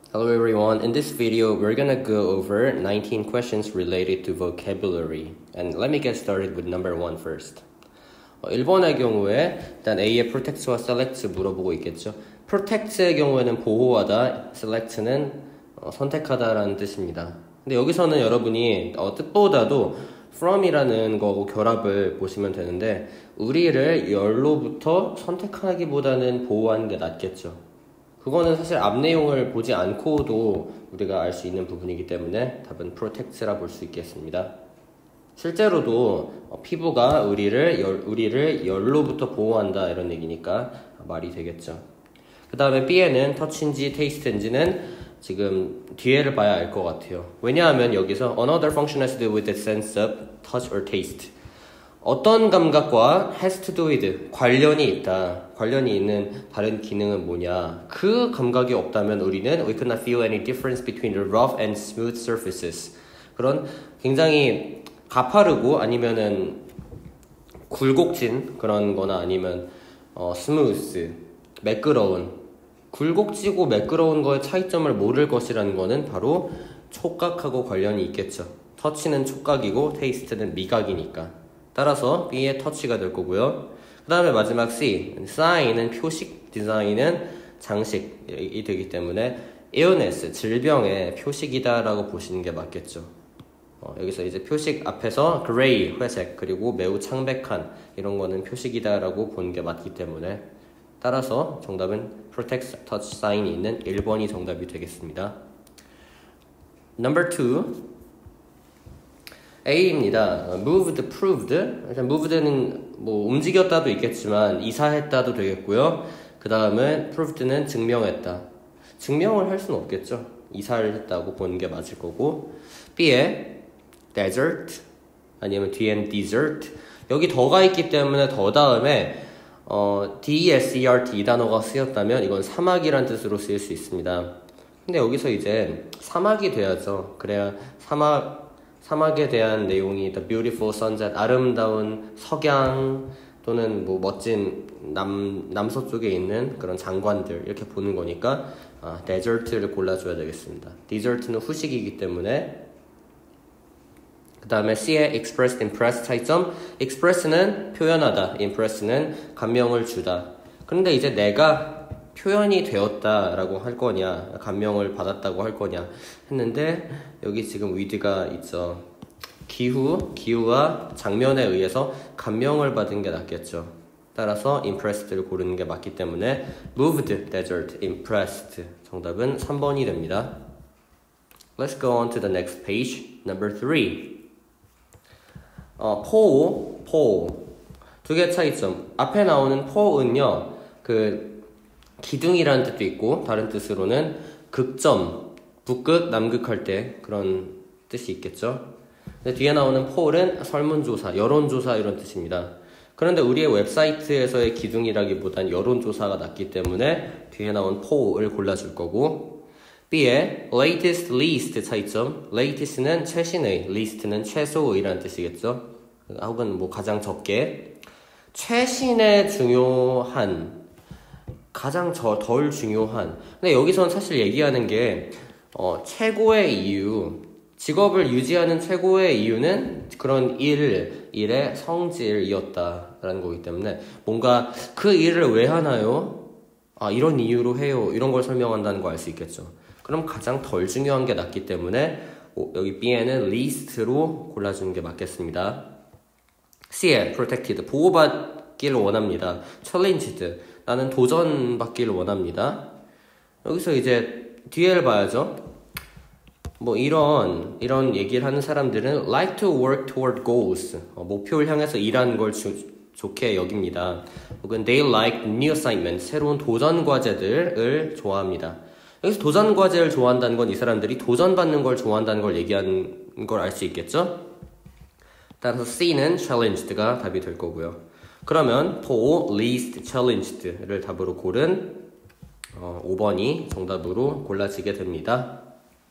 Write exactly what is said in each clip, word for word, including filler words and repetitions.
Hello everyone, in this video we're gonna go over nineteen questions related to vocabulary. And let me get started with number one first. 어, 일 번의 경우에 일단 A의 protect와 select 물어보고 있겠죠. protect의 경우에는 보호하다, select는 어, 선택하다라는 뜻입니다. 근데 여기서는 여러분이 어, 뜻보다도 from이라는 거하고 결합을 보시면 되는데 우리를 열로부터 선택하기보다는 보호하는 게 낫겠죠. 그거는 사실 앞 내용을 보지 않고도 우리가 알 수 있는 부분이기 때문에 답은 protect라 볼 수 있겠습니다. 실제로도 어, 피부가 우리를 열, 우리를 열로부터 보호한다 이런 얘기니까 말이 되겠죠. 그 다음에 B에는 touch인지 taste인지는 지금 뒤에를 봐야 알 것 같아요. 왜냐하면 여기서 another function has to do with the sense of touch or taste. 어떤 감각과 has to do with 관련이 있다. 관련이 있는 다른 기능은 뭐냐. 그 감각이 없다면 우리는 we could not feel any difference between the rough and smooth surfaces. 그런 굉장히 가파르고 아니면은 굴곡진 그런 거나 아니면 어, smooth, 매끄러운 굴곡지고 매끄러운 거의 차이점을 모를 것이라는 거는 바로 촉각하고 관련이 있겠죠. 터치는 촉각이고 테이스트는 미각이니까. 따라서 B의 터치가 될 거고요. 그 다음에 마지막 C, sign은 표식, 디자인은 장식이 되기 때문에 illness, 질병의 표식이다라고 보시는 게 맞겠죠. 어, 여기서 이제 표식 앞에서 gray, 회색, 그리고 매우 창백한 이런 거는 표식이다라고 보는 게 맞기 때문에 따라서 정답은 protect, touch, sign이 있는 일 번이 정답이 되겠습니다. Number two. A입니다. moved, proved. 일단 moved는 뭐 움직였다도 있겠지만 이사했다도 되겠고요. 그 다음에 proved는 증명했다. 증명을 할 수는 없겠죠. 이사를 했다고 보는 게 맞을 거고. B에 desert 아니면 뒤엔 dessert. 여기 더가 있기 때문에 더 다음에 어, D-E-S-E-R-T 이 단어가 쓰였다면 이건 사막이란 뜻으로 쓰일 수 있습니다. 근데 여기서 이제 사막이 돼야죠. 그래야 사막 사막에 대한 내용이 the beautiful sunset, 아름다운 석양 또는 뭐 멋진 남, 남서쪽에 있는 그런 장관들 이렇게 보는 거니까 아, desert를 골라줘야 되겠습니다. desert는 후식이기 때문에 그 다음에 C의 expressed, impressed 차이점 express는 표현하다, impress는 감명을 주다. 그런데 이제 내가 표현이 되었다라고 할 거냐 감명을 받았다고 할 거냐 했는데 여기 지금 with가 있죠. 기후, 기후와 장면에 의해서 감명을 받은 게 낫겠죠. 따라서 impressed를 고르는 게 맞기 때문에 moved, desert, impressed 정답은 삼 번이 됩니다. Let's go on to the next page. Number three. 어, 포, 포. 두 개 차이점. 앞에 나오는 포은요, 그 기둥이라는 뜻도 있고 다른 뜻으로는 극점, 북극, 남극 할 때 그런 뜻이 있겠죠. 근데 뒤에 나오는 폴은 설문조사, 여론조사 이런 뜻입니다. 그런데 우리의 웹사이트에서의 기둥이라기보단 여론조사가 낫기 때문에 뒤에 나온 폴을 골라줄 거고 B의 latest, least 차이점 latest는 최신의, least는 최소의라는 뜻이겠죠. 혹은 뭐 가장 적게 최신의 중요한 가장 저, 덜 중요한. 근데 여기선 사실 얘기하는 게 어, 최고의 이유, 직업을 유지하는 최고의 이유는 그런 일, 일의 성질이었다라는 거기 때문에 뭔가 그 일을 왜 하나요? 아, 이런 이유로 해요. 이런 걸 설명한다는 거 알 수 있겠죠. 그럼 가장 덜 중요한 게 낫기 때문에 오, 여기 B에는 least로 골라주는 게 맞겠습니다. C에 protected, 보호받기를 원합니다. challenged, 나는 도전받기를 원합니다. 여기서 이제 뒤에를 봐야죠. 뭐 이런 이런 얘기를 하는 사람들은 like to work toward goals, 어, 목표를 향해서 일하는 걸 주, 좋게 여깁니다. 혹은 they like new assignments, 새로운 도전 과제들을 좋아합니다. 여기서 도전 과제를 좋아한다는 건 이 사람들이 도전받는 걸 좋아한다는 걸 얘기하는 걸 알 수 있겠죠? 따라서 C는 challenged가 답이 될 거고요. 그러면 for least challenged를 답으로 고른 어, 오 번이 정답으로 골라지게 됩니다.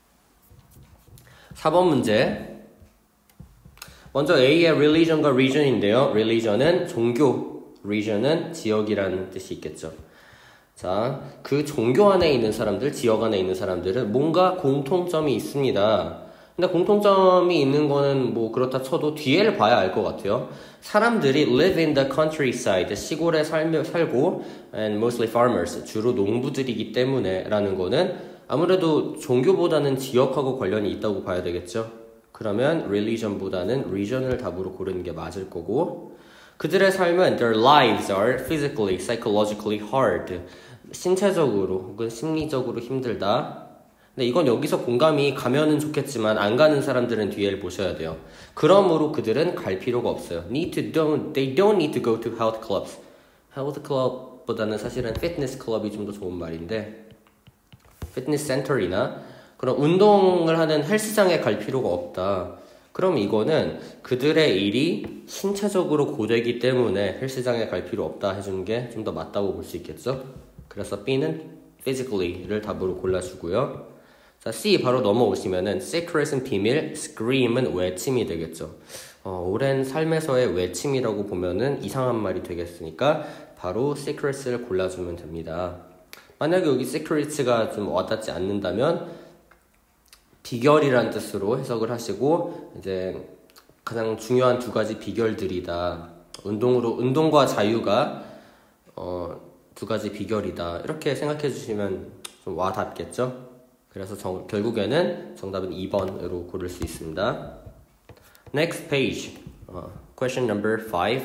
사 번 문제. 먼저 A의 religion과 region인데요. religion은 종교, region은 지역이라는 뜻이 있겠죠. 자, 그 종교 안에 있는 사람들, 지역 안에 있는 사람들은 뭔가 공통점이 있습니다. 근데 공통점이 있는 거는 뭐 그렇다 쳐도 뒤에를 봐야 알 것 같아요. 사람들이 live in the countryside, 시골에 살, 살고 and mostly farmers, 주로 농부들이기 때문에 라는 거는 아무래도 종교보다는 지역하고 관련이 있다고 봐야 되겠죠. 그러면 religion보다는 region을 답으로 고르는 게 맞을 거고 그들의 삶은 their lives are physically, psychologically hard. 신체적으로 혹은 심리적으로 힘들다. 근데 이건 여기서 공감이 가면은 좋겠지만 안 가는 사람들은 뒤에를 보셔야 돼요. 그러므로 그들은 갈 필요가 없어요. Need to don't, they don't need to go to health clubs. health club보다는 사실은 fitness club이 좀 더 좋은 말인데 fitness center이나 그런 운동을 하는 헬스장에 갈 필요가 없다. 그럼 이거는 그들의 일이 신체적으로 고되기 때문에 헬스장에 갈 필요 없다 해주는 게 좀 더 맞다고 볼 수 있겠죠. 그래서 B는 physically를 답으로 골라주고요. 자, C 바로 넘어오시면은 secret은 비밀, scream은 외침이 되겠죠. 어, 오랜 삶에서의 외침이라고 보면은 이상한 말이 되겠으니까 바로 secret을 골라주면 됩니다. 만약에 여기 secret가 좀 와닿지 않는다면 비결이란 뜻으로 해석을 하시고 이제 가장 중요한 두 가지 비결들이다. 운동으로 운동과 자유가 어, 두 가지 비결이다. 이렇게 생각해 주시면 좀 와닿겠죠? 그래서 정, 결국에는 정답은 이 번으로 고를 수 있습니다. Next page. 어, question number five.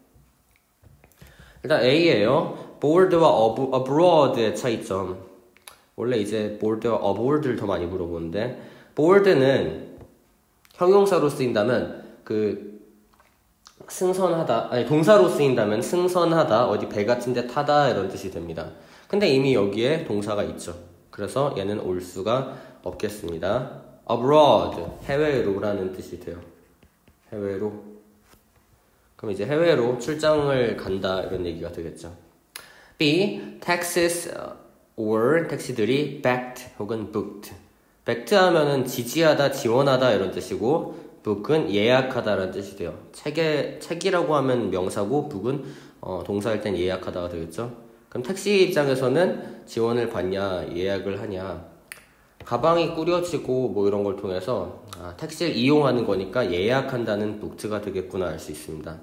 일단 A예요. board와 abroad의 차이점. 원래 이제 board와 aboard를 더 많이 물어보는데 board는 형용사로 쓰인다면 그 승선하다, 아니 동사로 쓰인다면 승선하다, 어디 배 같은 데 타다 이런 뜻이 됩니다. 근데 이미 여기에 동사가 있죠. 그래서 얘는 올 수가 없겠습니다. abroad, 해외로라는 뜻이 돼요. 해외로. 그럼 이제 해외로 출장을 간다 이런 얘기가 되겠죠. B, taxes or 택시들이 backed 혹은 booked. backed 하면은 지지하다, 지원하다 이런 뜻이고 book은 예약하다라는 뜻이 돼요. 책에, 책이라고 하면 명사고 book은 어, 동사일 땐 예약하다가 되겠죠. 그럼 택시 입장에서는 지원을 받냐, 예약을 하냐. 가방이 꾸려지고 뭐 이런 걸 통해서 아, 택시를 이용하는 거니까 예약한다는 booked가 되겠구나 알 수 있습니다.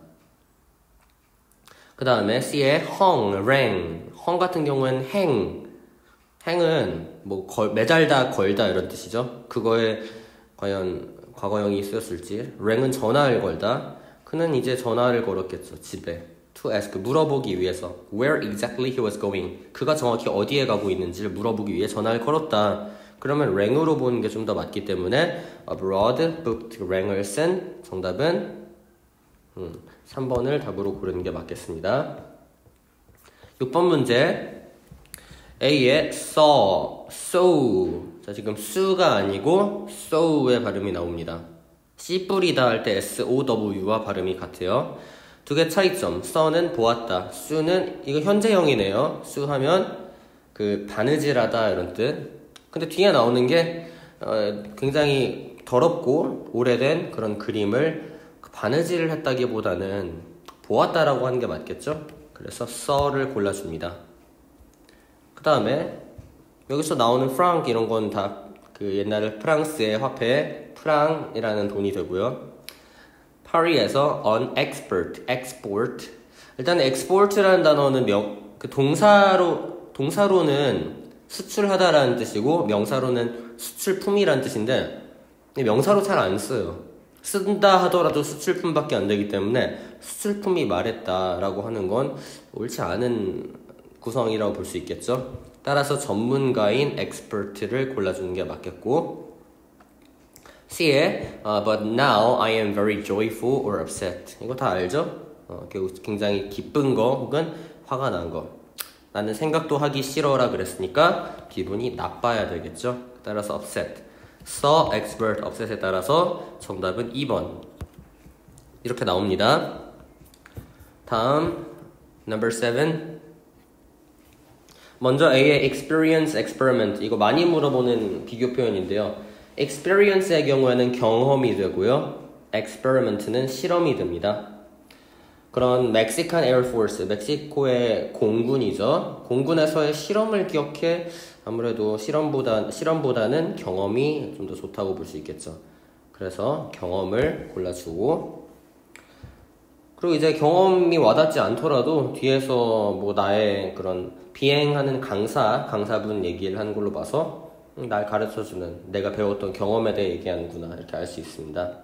그 다음에 C의 hung, rang. hung 같은 경우에는 hang. hang은 뭐 걸, 매달다, 걸다 이런 뜻이죠. 그거에 과연 과거형이 쓰였을지. rang은 전화를 걸다. 그는 이제 전화를 걸었겠죠. 집에. to ask, 물어보기 위해서. where exactly he was going. 그가 정확히 어디에 가고 있는지를 물어보기 위해 전화를 걸었다. 그러면 rang으로 보는 게 좀 더 맞기 때문에 abroad, booked, rang을 쓴 정답은 음, 삼 번을 답으로 고르는 게 맞겠습니다. 육 번 문제. A의 saw, saw. 자, 지금 su가 아니고 saw의 발음이 나옵니다. 씨 뿌리다 할 때 S-O-W와 발음이 같아요. 두 개 차이점. saw는 보았다. su는 이거 현재형이네요. su 하면 그 바느질하다 이런 뜻. 근데 뒤에 나오는 게 어, 굉장히 더럽고 오래된 그런 그림을 바느질을 했다기보다는 보았다라고 하는 게 맞겠죠? 그래서 saw를 골라줍니다. 그 다음에 여기서 나오는 프랑크 이런 건 다 그 옛날에 프랑스의 화폐 프랑이라는 돈이 되고요. 파리에서 on export, export. 일단 export라는 단어는 명, 그 동사로 동사로는 수출하다라는 뜻이고 명사로는 수출품이라는 뜻인데 명사로 잘 안 써요. 쓴다 하더라도 수출품밖에 안 되기 때문에 수출품이 말했다라고 하는 건 옳지 않은 구성이라고 볼 수 있겠죠. 따라서 전문가인 expert를 골라주는 게 맞겠고 C에 uh, but now I am very joyful or upset. 이거 다 알죠? 어, 굉장히 기쁜 거 혹은 화가 난 거. 나는 생각도 하기 싫어라 그랬으니까 기분이 나빠야 되겠죠. 따라서 upset. saw, expert, upset에 따라서 정답은 이 번. 이렇게 나옵니다. 다음 number seven. 먼저 A의 experience, experiment. 이거 많이 물어보는 비교 표현인데요. experience의 경우에는 경험이 되고요. experiment는 실험이 됩니다. 그런 멕시칸 에어포스, 멕시코의 공군이죠. 공군에서의 실험을 기억해. 아무래도 실험보다, 실험보다는 경험이 좀 더 좋다고 볼 수 있겠죠. 그래서 경험을 골라주고, 그리고 이제 경험이 와닿지 않더라도 뒤에서 뭐 나의 그런 비행하는 강사, 강사분 얘기를 하는 걸로 봐서 날 가르쳐주는, 내가 배웠던 경험에 대해 얘기하는구나 이렇게 알 수 있습니다.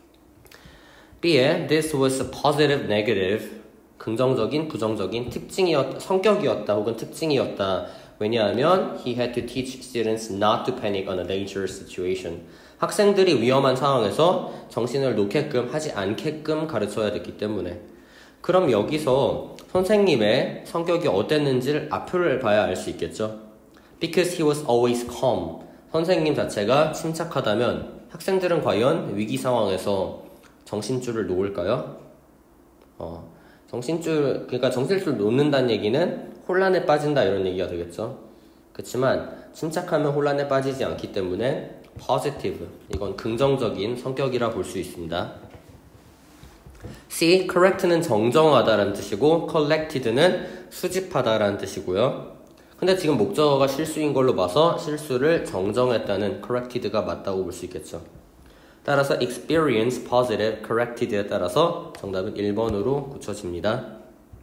B에 this was a positive, negative, 긍정적인, 부정적인 특징이었, 성격이었다 혹은 특징이었다. 왜냐하면 he had to teach students not to panic on a dangerous situation. 학생들이 위험한 상황에서 정신을 놓게끔 하지 않게끔 가르쳐야 됐기 때문에. 그럼 여기서 선생님의 성격이 어땠는지를 앞을 봐야 알 수 있겠죠. Because he was always calm. 선생님 자체가 침착하다면 학생들은 과연 위기 상황에서 정신줄을 놓을까요? 어, 정신줄, 그러니까 정신줄 놓는다는 얘기는 혼란에 빠진다 이런 얘기가 되겠죠. 그렇지만 침착하면 혼란에 빠지지 않기 때문에 positive, 이건 긍정적인 성격이라 볼 수 있습니다. C, correct는 정정하다라는 뜻이고 collected는 수집하다라는 뜻이고요. 근데 지금 목적어가 실수인 걸로 봐서 실수를 정정했다는 corrected가 맞다고 볼 수 있겠죠. 따라서 experience, positive, corrected에 따라서 정답은 일 번으로 굳혀집니다.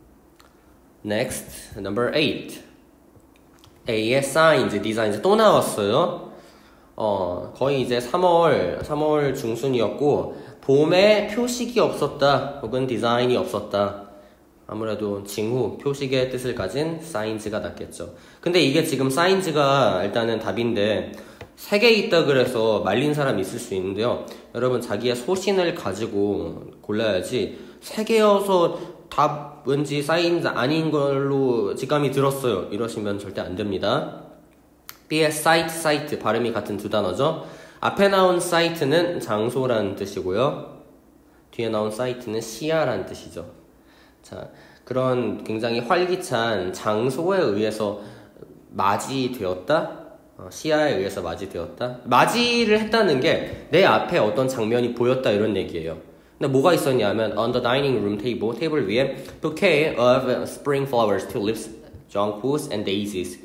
Next, number eight. A의 signs, designs 또 나왔어요. 어, 거의 이제 삼월, 삼월 중순이었고 봄에 표식이 없었다 혹은 디자인이 없었다. 아무래도 징후, 표식의 뜻을 가진 signs가 낫겠죠. 근데 이게 지금 signs가 일단은 답인데 세 개 있다 그래서 말린 사람이 있을 수 있는데요. 여러분 자기의 소신을 가지고 골라야지 세 개여서 답 왠지 signs 아닌 걸로 직감이 들었어요 이러시면 절대 안 됩니다. B의 site, site 발음이 같은 두 단어죠. 앞에 나온 site는 장소라는 뜻이고요. 뒤에 나온 site는 시야라는 뜻이죠. 자, 그런 굉장히 활기찬 장소에 의해서 맞이되었다? 어, 시야에 의해서 맞이되었다? 맞이를 했다는 게 내 앞에 어떤 장면이 보였다 이런 얘기예요. 근데 뭐가 있었냐면 on the dining room table, 테이블 위에 bouquet of spring flowers, tulips, jonquils and daisies.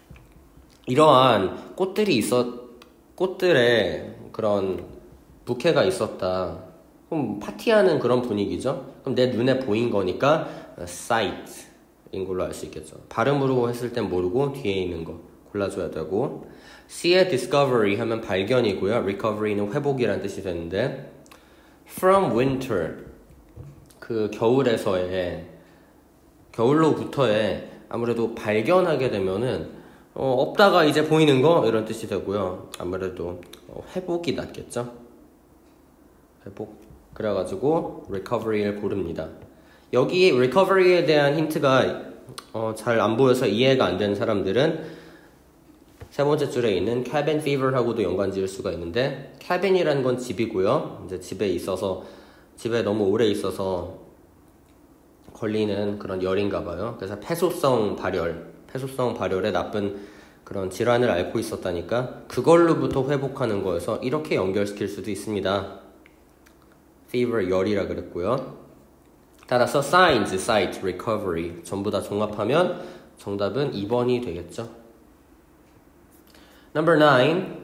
이러한 꽃들이 있었, 꽃들의 그런 부케가 있었다. 그럼 파티하는 그런 분위기죠. 그럼 내 눈에 보인 거니까 sight인 걸로 알 수 있겠죠. 발음으로 했을 땐 모르고 뒤에 있는 거 골라줘야 되고. C의 discovery 하면 발견이고요. recovery는 회복이라는 뜻이 되는데 from winter 그 겨울에서의 겨울로부터의 아무래도 발견하게 되면은 어, 없다가 이제 보이는 거 이런 뜻이 되고요. 아무래도 어, 회복이 낫겠죠. 회복. 그래가지고 recovery를 고릅니다. 여기 recovery에 대한 힌트가 어, 잘 안 보여서 이해가 안 되는 사람들은 세 번째 줄에 있는 cabin fever하고도 연관 지을 수가 있는데 cabin이라는 건 집이고요. 이제 집에 있어서 집에 너무 오래 있어서 걸리는 그런 열인가 봐요. 그래서 폐소성 발열, 폐소성 발열에 나쁜 그런 질환을 앓고 있었다니까 그걸로부터 회복하는 거여서 이렇게 연결시킬 수도 있습니다. fever, 열이라 그랬고요. 따라서 signs, sight, recovery 전부 다 종합하면 정답은 이 번이 되겠죠. Number nine.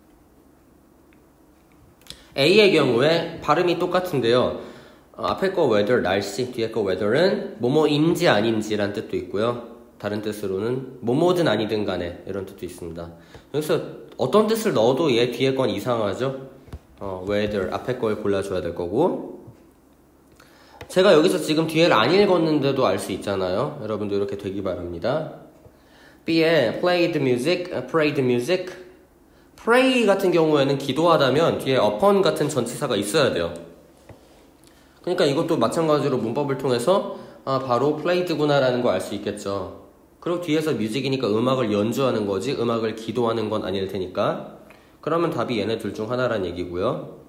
A의 경우에 발음이 똑같은데요. 어, 앞에 거 weather, 날씨, 뒤에 거 weather은 뭐뭐인지 아닌지란 뜻도 있고요. 다른 뜻으로는 뭐뭐든 아니든 간에 이런 뜻도 있습니다. 여기서 어떤 뜻을 넣어도 얘 뒤에 건 이상하죠. 어, weather, 앞에 걸 골라줘야 될 거고. 제가 여기서 지금 뒤에를 안 읽었는데도 알 수 있잖아요. 여러분도 이렇게 되기 바랍니다. B에 play the music, pray the music. pray 같은 경우에는 기도하다면 뒤에 upon 같은 전치사가 있어야 돼요. 그러니까 이것도 마찬가지로 문법을 통해서 아, 바로 played구나 라는 거 알 수 있겠죠. 그리고 뒤에서 music이니까 음악을 연주하는 거지 음악을 기도하는 건 아닐 테니까. 그러면 답이 얘네 둘 중 하나란 얘기고요.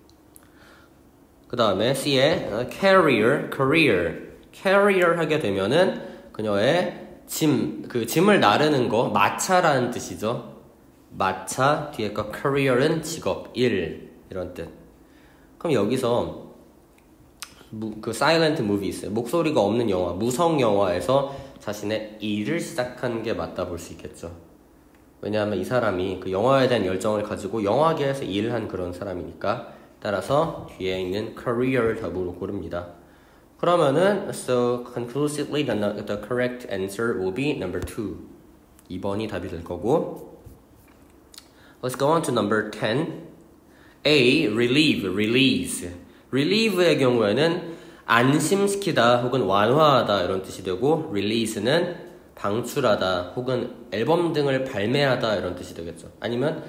그 다음에 C에 carrier, career. carrier 하게 되면은 그녀의 짐, 그 짐을 나르는 거, 마차라는 뜻이죠. 마차, 뒤에 거 career은 직업, 일 이런 뜻. 그럼 여기서 무, 그 사일런트 무비 있어요. 목소리가 없는 영화, 무성 영화에서 자신의 일을 시작한 게 맞다 볼 수 있겠죠. 왜냐하면 이 사람이 그 영화에 대한 열정을 가지고 영화계에서 일을 한 그런 사람이니까. 따라서 뒤에 있는 career를 답으로 고릅니다. 그러면은 so conclusively the, the correct answer will be number two. 이 번이 답이 될 거고. Let's go on to number ten. A. relieve, release. relieve의 경우에는 안심시키다 혹은 완화하다 이런 뜻이 되고 release는 방출하다 혹은 앨범 등을 발매하다 이런 뜻이 되겠죠. 아니면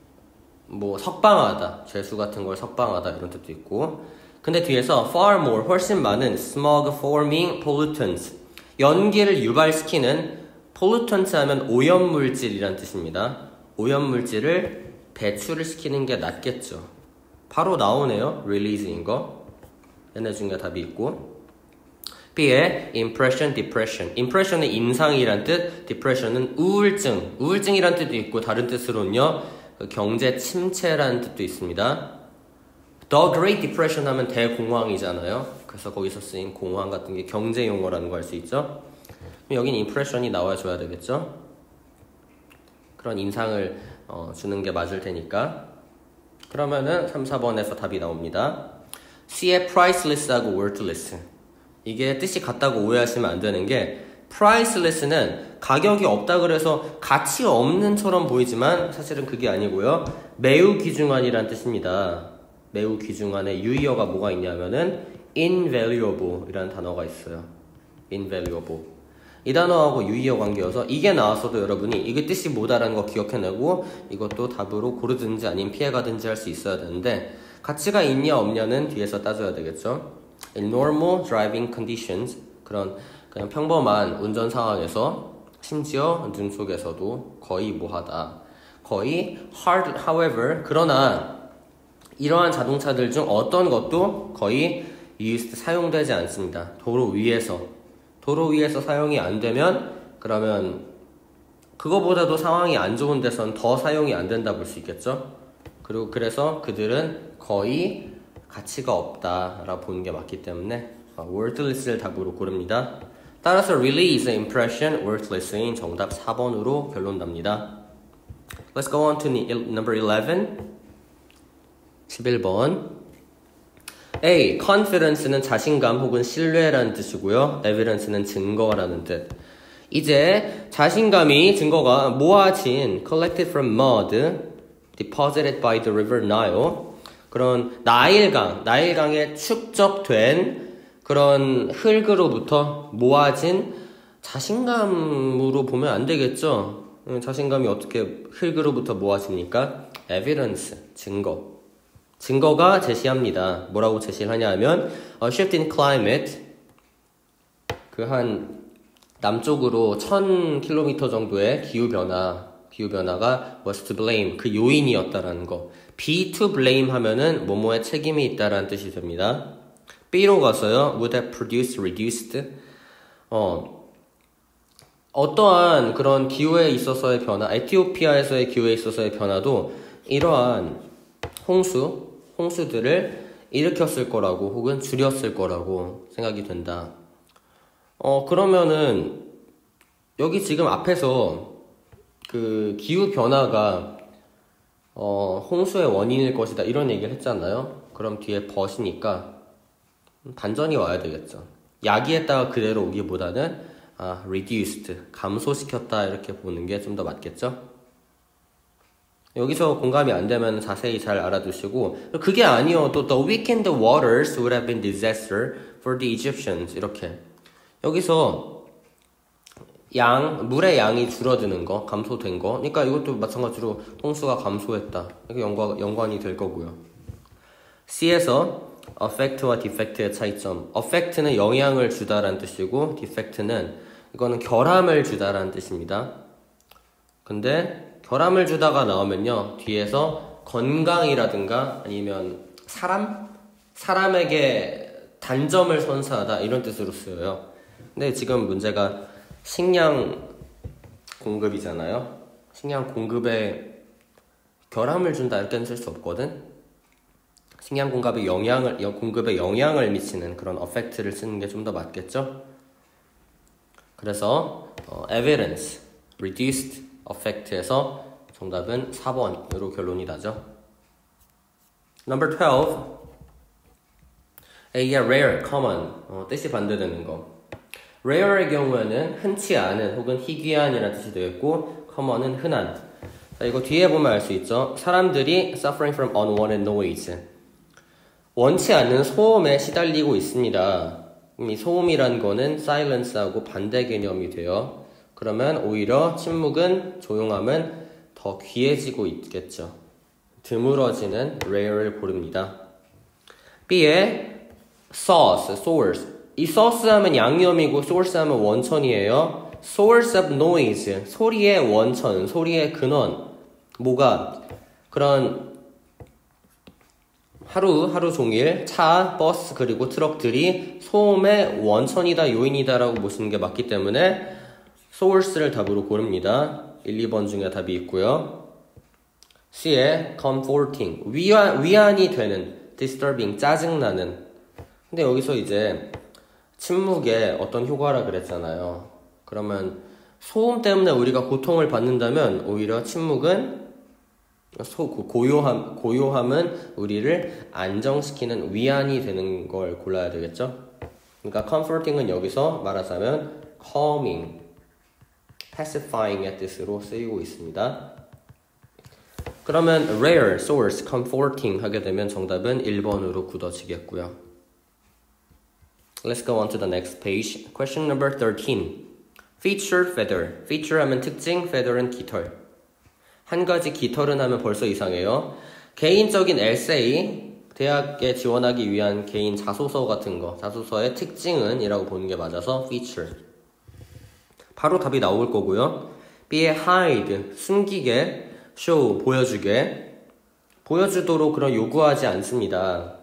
뭐 석방하다, 죄수 같은 걸 석방하다 이런 뜻도 있고. 근데 뒤에서 far more, 훨씬 많은 smog forming pollutants, 연기를 유발시키는 pollutants 하면 오염물질이란 뜻입니다. 오염물질을 배출을 시키는 게 낫겠죠. 바로 나오네요. release인 거. 얘네 중에 답이 있고. B에 impression, depression. impression은 인상이란 뜻, depression은 우울증. 우울증이란 뜻도 있고 다른 뜻으로는요. 경제 침체라는 뜻도 있습니다. The Great Depression 하면 대공황이잖아요. 그래서 거기서 쓰인 공황 같은 게 경제 용어라는 거 알 수 있죠. 여긴 impression이 나와줘야 되겠죠. 그런 인상을 어, 주는 게 맞을 테니까. 그러면은 삼, 사 번에서 답이 나옵니다. C에 priceless하고 worthless. 이게 뜻이 같다고 오해하시면 안 되는 게 priceless는 가격이 없다 그래서 가치 없는처럼 보이지만 사실은 그게 아니고요. 매우 귀중한이란 뜻입니다. 매우 귀중한의 유의어가 뭐가 있냐면은 invaluable 이라는 단어가 있어요. invaluable. 이 단어하고 유의어 관계여서 이게 나왔어도 여러분이 이게 뜻이 뭐다라는 거 기억해내고 이것도 답으로 고르든지 아니면 피해가든지 할 수 있어야 되는데 가치가 있냐 없냐는 뒤에서 따져야 되겠죠. In normal driving conditions, 그런 그냥 평범한 운전 상황에서 심지어 눈 속에서도 거의 뭐하다. 거의 hard, however, 그러나 이러한 자동차들 중 어떤 것도 거의 used, 사용되지 않습니다. 도로 위에서. 도로 위에서 사용이 안 되면 그러면 그거보다도 상황이 안 좋은 데선 더 사용이 안 된다 볼 수 있겠죠. 그리고 그래서 그들은 거의 가치가 없다라고 보는 게 맞기 때문에 worthless를 답으로 고릅니다. 따라서 release, impression, worthless인 정답 사 번으로 결론 납니다. Let's go on to number eleven. 십일 번. A. confidence는 자신감 혹은 신뢰라는 뜻이고요. evidence는 증거라는 뜻. 이제 자신감이 증거가 모아진 collected from mud, deposited by the river Nile. 그런 나일강, 나일강에 축적된 그런 흙으로부터 모아진 자신감으로 보면 안 되겠죠. 자신감이 어떻게 흙으로부터 모아집니까? evidence, 증거. 증거가 제시합니다. 뭐라고 제시를 하냐 하면 A shift in climate, 그 한 남쪽으로 천 킬로미터 정도의 기후변화, 기후변화가 was to blame, 그 요인이었다라는 거. be to blame 하면은 뭐뭐에 책임이 있다라는 뜻이 됩니다. B로 가서요. would have produced, reduced. 어, 어떠한 그런 기후에 있어서의 변화, 에티오피아에서의 기후에 있어서의 변화도 이러한 홍수, 홍수들을 일으켰을 거라고 혹은 줄였을 거라고 생각이 된다. 어, 그러면은 여기 지금 앞에서 그 기후 변화가 어, 홍수의 원인일 것이다 이런 얘기를 했잖아요. 그럼 뒤에 벗이니까 반전이 와야 되겠죠. 야기했다가 그대로 오기보다는 아, reduced, 감소시켰다 이렇게 보는 게 좀 더 맞겠죠. 여기서 공감이 안 되면 자세히 잘 알아두시고 그게 아니어도 the weakened waters would have been disaster for the Egyptians 이렇게 여기서 양, 물의 양이 줄어드는 거, 감소된 거. 그러니까 이것도 마찬가지로 홍수가 감소했다. 이렇게 연관, 연관이 될 거고요. C에서 affect와 defect의 차이점. affect는 영향을 주다라는 뜻이고 defect는 이거는 결함을 주다라는 뜻입니다. 근데 결함을 주다가 나오면요. 뒤에서 건강이라든가 아니면 사람? 사람에게 단점을 선사하다 이런 뜻으로 쓰여요. 근데 지금 문제가 식량 공급이잖아요. 식량 공급에 결함을 준다 이렇게는 쓸 수 없거든. 식량 공급에 영향을, 공급에 영향을 미치는 그런 effect를 쓰는 게 좀 더 맞겠죠? 그래서 어, evidence, reduced effect에서 정답은 사 번으로 결론이 나죠. Number twelve. A가 rare, common. 어, 뜻이 반대되는 거. rare의 경우에는 흔치 않은 혹은 희귀한이라는 뜻이 되겠고 common은 흔한. 자, 이거 뒤에 보면 알 수 있죠. 사람들이 suffering from unwanted noise. 원치 않는 소음에 시달리고 있습니다. 이 소음이란 거는 silence하고 반대 개념이 돼요. 그러면 오히려 침묵은, 조용함은 더 귀해지고 있겠죠. 드물어지는 rare를 고릅니다. B에 source, source. 이 source 하면 양념이고 source 하면 원천이에요. source of noise, 소리의 원천, 소리의 근원. 뭐가? 그런 하루, 하루 종일 차, 버스, 그리고 트럭들이 소음의 원천이다, 요인이다 라고 보시는 게 맞기 때문에 source를 답으로 고릅니다. 일, 이 번 중에 답이 있고요. C에 comforting, 위안, 위안이 되는, disturbing, 짜증나는. 근데 여기서 이제 침묵에 어떤 효과라 그랬잖아요. 그러면 소음 때문에 우리가 고통을 받는다면 오히려 침묵은 소, 고요함, 고요함은 우리를 안정시키는 위안이 되는 걸 골라야 되겠죠. 그러니까 comforting은 여기서 말하자면 calming, pacifying의 뜻으로 쓰이고 있습니다. 그러면 rare, source, comforting 하게 되면 정답은 일 번으로 굳어지겠고요. Let's go on to the next page. Question number thirteen. Feature, feather. Feature 하면 특징, feather은 깃털. 한 가지 깃털은 하면 벌써 이상해요. 개인적인 에세이, 대학에 지원하기 위한 개인 자소서 같은 거, 자소서의 특징은 이라고 보는 게 맞아서 feature. 바로 답이 나올 거고요. B의 hide, 숨기게, show, 보여주게. 보여주도록 그런 요구하지 않습니다.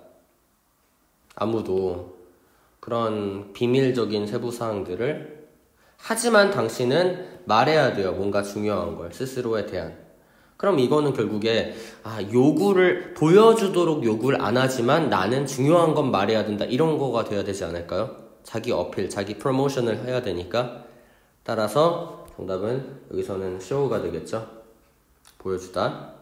아무도 그런 비밀적인 세부사항들을. 하지만 당신은 말해야 돼요. 뭔가 중요한 걸, 스스로에 대한. 그럼 이거는 결국에 아, 요구를 보여주도록 요구를 안 하지만 나는 중요한 건 말해야 된다, 이런 거가 돼야 되지 않을까요? 자기 어필, 자기 프로모션을 해야 되니까. 따라서 정답은 여기서는 show가 되겠죠. 보여주다.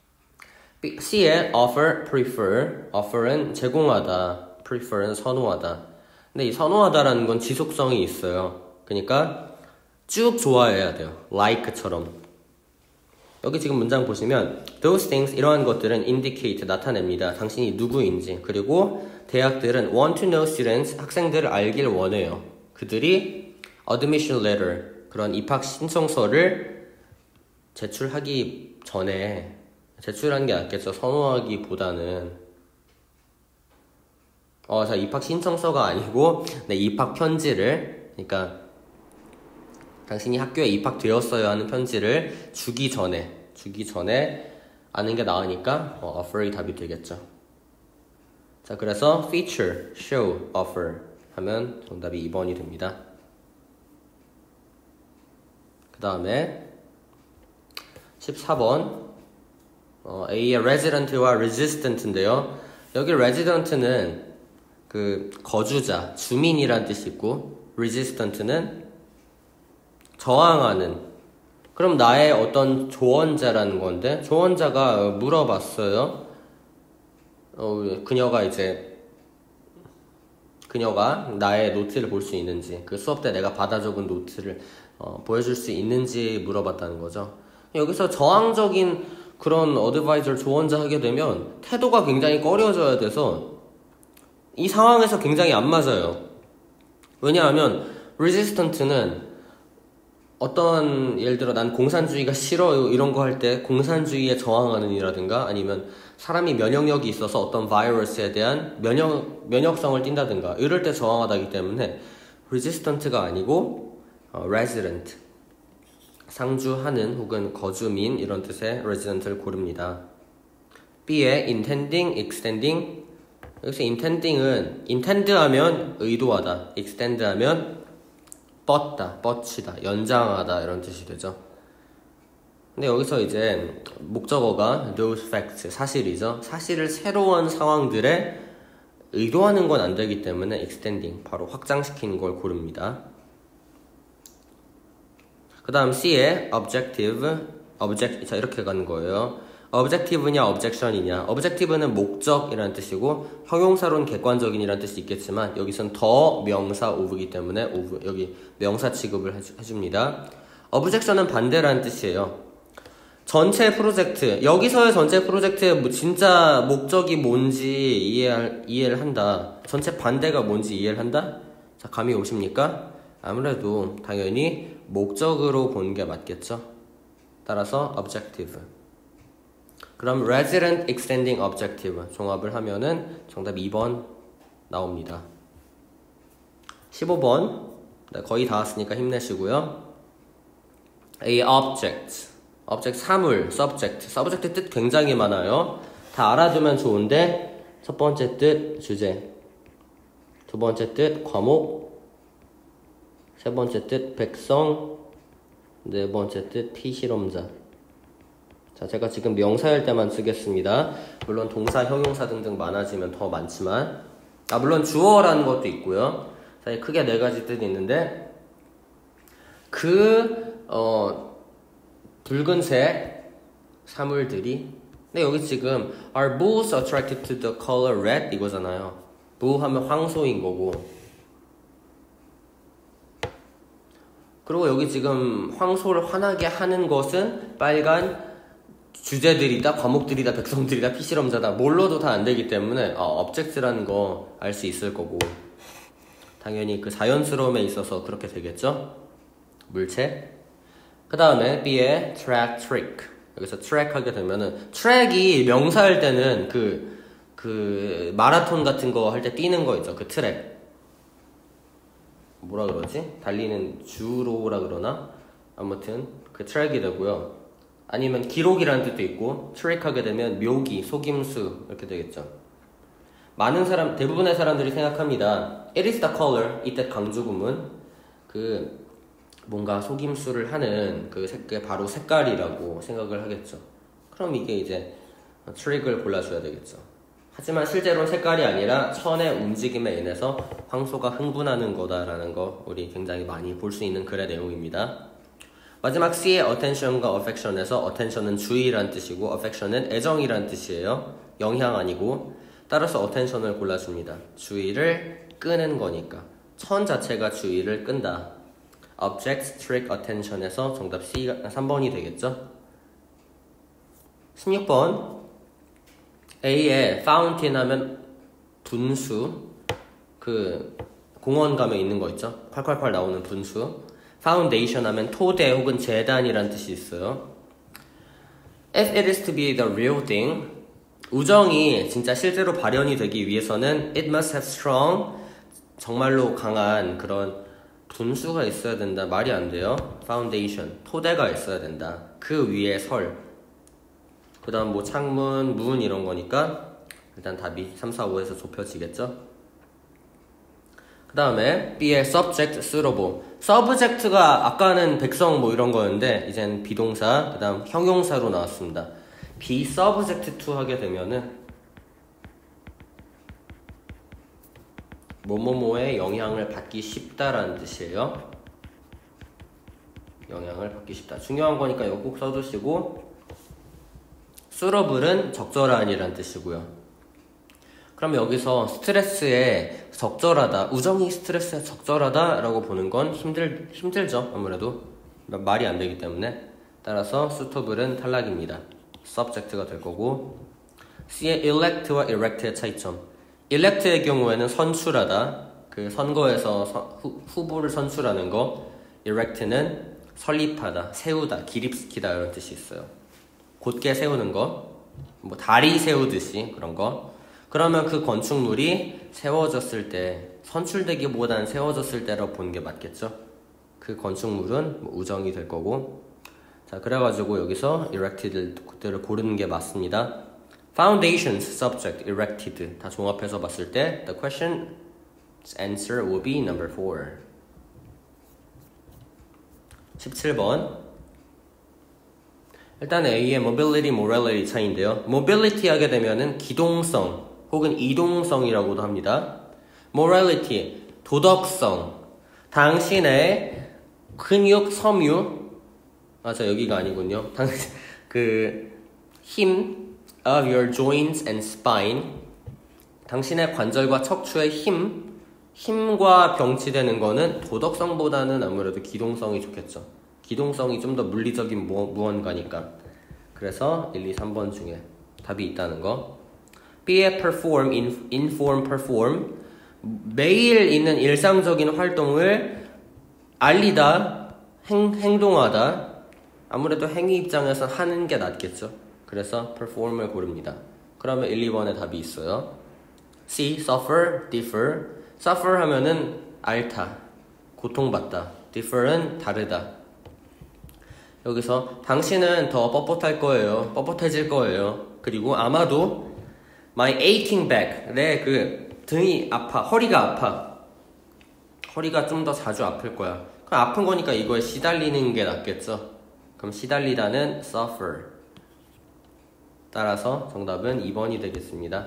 C에 offer, prefer. offer은 제공하다, prefer은 선호하다. 근데 이 선호하다라는 건 지속성이 있어요. 그러니까 쭉 좋아해야 돼요. like처럼. 여기 지금 문장 보시면 those things, 이러한 것들은 indicate, 나타냅니다. 당신이 누구인지. 그리고 대학들은 want to know students, 학생들을 알길 원해요. 그들이 admission letter, 그런 입학 신청서를 제출하기 전에, 제출하는 게 낫겠죠. 선호하기보다는. 어, 자, 입학 신청서가 아니고 네, 입학 편지를, 그러니까 당신이 학교에 입학되었어야 하는 편지를 주기 전에, 주기 전에 아는 게 나으니까 어, offer이 답이 되겠죠. 자, 그래서 feature, show, offer 하면 정답이 이 번이 됩니다. 그 다음에 십사 번 어, A의 resident와 resistant인데요. 여기 resident는 그 거주자, 주민이란 뜻이 있고 resistant는 저항하는. 그럼 나의 어떤 조언자라는 건데, 조언자가 물어봤어요. 어, 그녀가 이제 그녀가 나의 노트를 볼 수 있는지, 그 수업 때 내가 받아 적은 노트를 어, 보여줄 수 있는지 물어봤다는 거죠. 여기서 저항적인 그런 어드바이저를 조언자 하게 되면 태도가 굉장히 꺼려져야 돼서 이 상황에서 굉장히 안 맞아요. 왜냐하면 resistant는 어떤, 예를 들어 난 공산주의가 싫어요 이런 거 할 때 공산주의에 저항하는 이라든가, 아니면 사람이 면역력이 있어서 어떤 바이러스에 대한 면역, 면역성을 띈다든가 이럴 때 저항하다기 때문에 resistant가 아니고 어, resident, 상주하는 혹은 거주민 이런 뜻의 resident를 고릅니다. B에 intending, extending. 여기서 intending은 intend 하면 의도하다, extend 하면 뻗다, 뻗치다, 연장하다 이런 뜻이 되죠. 근데 여기서 이제 목적어가 those facts, 사실이죠. 사실을 새로운 상황들에 의도하는 건 안 되기 때문에 extending, 바로 확장시키는 걸 고릅니다. 그 다음 C에 objective, object, 자 이렇게 가는 거예요. objective냐 objection이냐. objective는 목적이라는 뜻이고 형용사로는 객관적인이라는 뜻이 있겠지만 여기선 더 명사 of이기 때문에 of, 여기 명사 취급을 해주, 해줍니다. objection은 반대라는 뜻이에요. 전체 프로젝트, 여기서의 전체 프로젝트의 뭐 진짜 목적이 뭔지 이해할, 이해를 한다. 전체 반대가 뭔지 이해를 한다? 자, 감이 오십니까? 아무래도 당연히 목적으로 보는 게 맞겠죠. 따라서 objective. 그럼 resident extending objective 종합을 하면은 정답 이 번 나옵니다. 십오 번 네, 거의 다 왔으니까 힘내시고요. A object, object 사물, subject, subject 뜻 굉장히 많아요. 다 알아두면 좋은데 첫 번째 뜻 주제, 두 번째 뜻 과목, 세 번째 뜻 백성, 네 번째 뜻 피실험자. 자, 제가 지금 명사일 때만 쓰겠습니다. 물론 동사, 형용사 등등 많아지면 더 많지만, 아 물론 주어라는 것도 있고요. 자, 크게 네 가지 뜻이 있는데 그 어, 붉은색 사물들이, 근데 여기 지금 Are bulls attracted to the color red? 이거잖아요. bull 하면 황소인 거고, 그리고 여기 지금 황소를 화나게 하는 것은 빨간 주제들이다, 과목들이다, 백성들이다, 피실험자다, 뭘로도 다 안 되기 때문에 아, object라는 거 알 수 있을 거고, 당연히 그 자연스러움에 있어서 그렇게 되겠죠. 물체. 그 다음에 B에 track, trick. 여기서 track 하게 되면은 트랙이 명사일 때는 그, 그 마라톤 같은 거 할 때 뛰는 거 있죠. 그 트랙. 뭐라 그러지? 달리는 주로라 그러나? 아무튼 그 트랙이 되고요. 아니면 기록이라는 뜻도 있고, 트랙 하게 되면 묘기, 속임수 이렇게 되겠죠. 많은 사람, 대부분의 사람들이 생각합니다. It is the color, 이때 강조구문, 그 뭔가 속임수를 하는 그 색, 바로 색깔이라고 생각을 하겠죠. 그럼 이게 이제 트랙을 골라줘야 되겠죠. 하지만 실제로는 색깔이 아니라 천의 움직임에 인해서 황소가 흥분하는 거다라는 거 우리 굉장히 많이 볼 수 있는 글의 내용입니다. 마지막 C의 attention과 affection에서 attention은 주의란 뜻이고 affection은 애정이란 뜻이에요. 영향 아니고. 따라서 attention을 골라줍니다. 주의를 끄는 거니까. 천 자체가 주의를 끈다. object, trick, attention에서 정답 C가 삼 번이 되겠죠. 십육 번 A에 fountain 하면 분수, 그 공원 가면 있는 거 있죠. 콸콸콸 나오는 분수. foundation 하면 토대 혹은 재단이란 뜻이 있어요. If it is to be the real thing, 우정이 진짜 실제로 발현이 되기 위해서는 it must have strong, 정말로 강한 그런 분수가 있어야 된다. 말이 안 돼요. foundation, 토대가 있어야 된다. 그 위에 설. 그 다음 뭐 창문, 문 이런 거니까 일단 답이 삼, 사, 오에서 좁혀지겠죠. 그 다음에 B의 subject, suitable. subject가 아까는 백성 뭐 이런 거였는데 이젠 비동사, 그 다음 형용사로 나왔습니다. be subject to 하게 되면은 뭐뭐뭐의 영향을 받기 쉽다라는 뜻이에요. 영향을 받기 쉽다. 중요한 거니까 이거 꼭 써두시고, suitable은 적절한이란 뜻이고요. 그럼 여기서 스트레스에 적절하다, 우정이 스트레스에 적절하다 라고 보는 건 힘들, 힘들죠. 아무래도 말이 안 되기 때문에. 따라서 suitable은 탈락입니다. subject가 될 거고. C의 elect와 erect의 차이점. elect의 경우에는 선출하다, 그 선거에서 서, 후, 후보를 선출하는 거. erect는 설립하다, 세우다, 기립시키다 이런 뜻이 있어요. 곧게 세우는 거, 뭐 다리 세우듯이 그런 거. 그러면 그 건축물이 세워졌을 때, 선출되기보다는 세워졌을 때라고 보는 게 맞겠죠. 그 건축물은 뭐 우정이 될 거고. 자, 그래가지고 여기서 erected를 고르는 게 맞습니다. Foundations, subject, erected 다 종합해서 봤을 때 the question's answer will be number four. 십칠 번 일단 A의 mobility, morality 차이인데요. mobility 하게 되면은 기동성 혹은 이동성이라고도 합니다. morality, 도덕성. 당신의 근육, 섬유, 아, 저 여기가 아니군요. 당신, 그, 힘, of your joints and spine. 당신의 관절과 척추의 힘, 힘과 병치되는 거는 도덕성보다는 아무래도 기동성이 좋겠죠. 기동성이 좀 더 물리적인 무, 무언가니까. 그래서 일, 이, 삼 번 중에 답이 있다는 거. B에 perform, inform, perform. 매일 있는 일상적인 활동을 알리다, 행, 행동하다. 아무래도 행위 입장에서 하는 게 낫겠죠. 그래서 perform을 고릅니다. 그러면 일, 이 번에 답이 있어요. C, suffer, differ. suffer 하면은 앓다, 고통받다. differ은 다르다. 여기서 당신은 더 뻣뻣할 거예요. 뻣뻣해질 거예요. 그리고 아마도 my aching back, 내 그 등이 아파, 허리가 아파. 허리가 좀 더 자주 아플 거야. 그럼 아픈 거니까 이거에 시달리는 게 낫겠죠. 그럼 시달리다는 suffer. 따라서 정답은 이 번이 되겠습니다.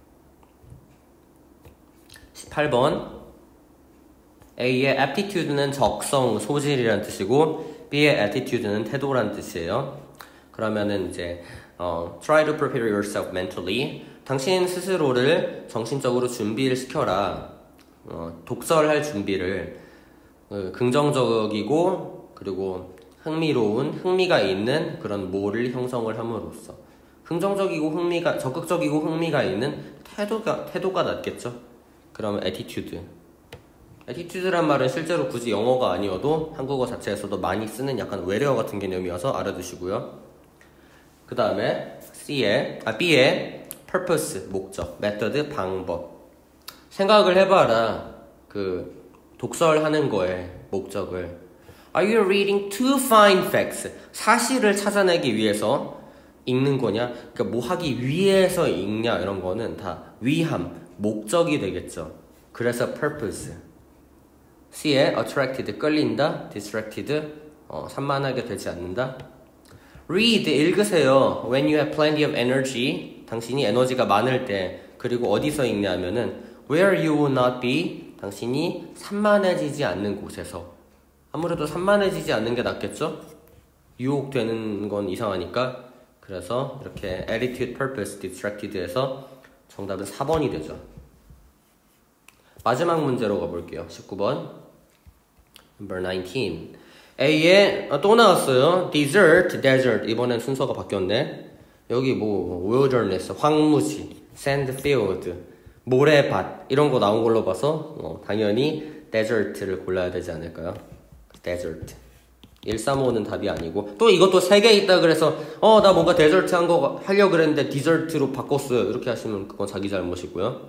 십팔 번. A의 aptitude는 적성, 소질이란 뜻이고 B의 attitude는 태도란 뜻이에요. 그러면은 이제 어, try to prepare yourself mentally. 당신 스스로를 정신적으로 준비를 시켜라. 어, 독설할 준비를 어, 긍정적이고 그리고 흥미로운, 흥미가 있는 그런 모를 형성을 함으로써 긍정적이고 흥미가 적극적이고 흥미가 있는 태도가 태도가 낫겠죠. 그러면 attitude. attitude란 말은 실제로 굳이 영어가 아니어도 한국어 자체에서도 많이 쓰는 약간 외래어 같은 개념이어서 알아두시고요. 그 다음에 C에, 아, B에 purpose, 목적, method, 방법. 생각을 해봐라. 그 독설하는 거에 목적을. Are you reading to find facts? 사실을 찾아내기 위해서 읽는 거냐? 그러니까 뭐 하기 위해서 읽냐? 이런 거는 다 위함, 목적이 되겠죠. 그래서 purpose. C에 attracted, 끌린다. distracted, 어, 산만하게 되지 않는다. Read, 읽으세요. When you have plenty of energy, 당신이 에너지가 많을 때. 그리고 어디서 읽냐면은 where you will not be, 당신이 산만해지지 않는 곳에서. 아무래도 산만해지지 않는 게 낫겠죠? 유혹되는 건 이상하니까. 그래서 이렇게 attitude, purpose, distracted에서 정답은 사 번이 되죠. 마지막 문제로 가볼게요. 십구 번. Number nineteen. A에 아, 또 나왔어요. Desert, desert. 이번엔 순서가 바뀌었네. 여기 뭐 wilderness, 황무지, sand field, 모래밭 이런 거 나온 걸로 봐서 어, 당연히 desert를 골라야 되지 않을까요? desert. 일삼오는 답이 아니고 또 이것도 세 개 있다 그래서 어 나 뭔가 데저트 한 거 하려고 그랬는데 디저트로 바꿨어요. 이렇게 하시면 그건 자기 잘못이고요.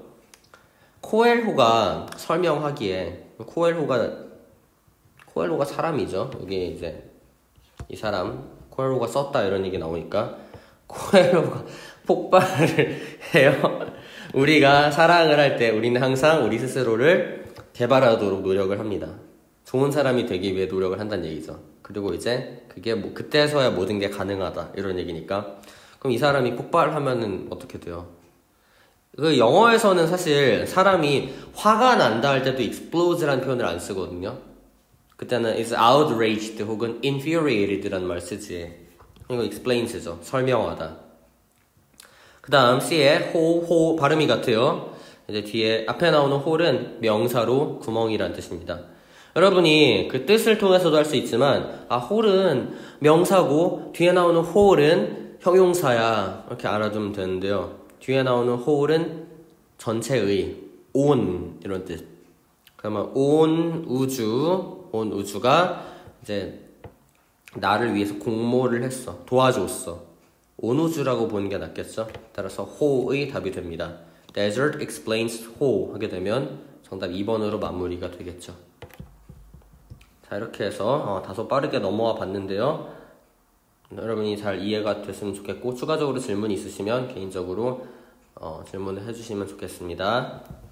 코엘호가 설명하기에 코엘호가 코엘호가 사람이죠. 여기 이제 이 사람 코엘호가 썼다 이런 얘기 나오니까 코엘호가 폭발을 해요. 우리가 사랑을 할 때 우리는 항상 우리 스스로를 개발하도록 노력을 합니다. 좋은 사람이 되기 위해 노력을 한다는 얘기죠. 그리고 이제 그게 뭐 그때서야 모든 게 가능하다 이런 얘기니까 그럼 이 사람이 폭발하면은 어떻게 돼요? 그 영어에서는 사실 사람이 화가 난다 할 때도 explodes라는 표현을 안 쓰거든요. 그때는 is outraged 혹은 infuriated라는 말 쓰지. 이거 explains죠. 설명하다. 그 다음 C에 호, 호 발음이 같아요. 이제 뒤에 앞에 나오는 홀은 명사로 구멍이란 뜻입니다. 여러분이 그 뜻을 통해서도 할 수 있지만 아 홀은 명사고 뒤에 나오는 홀은 형용사야 이렇게 알아두면 되는데요. 뒤에 나오는 홀은 전체의 온 이런 뜻. 그러면 온 우주 온 우주가 이제 나를 위해서 공모를 했어. 도와줬어. 온 우주라고 보는 게 낫겠죠. 따라서 호의 답이 됩니다. Desert explains 호 하게 되면 정답 이 번으로 마무리가 되겠죠. 자 이렇게 해서 어, 다소 빠르게 넘어와 봤는데요. 여러분이 잘 이해가 됐으면 좋겠고 추가적으로 질문 있으시면 개인적으로 어, 질문을 해주시면 좋겠습니다.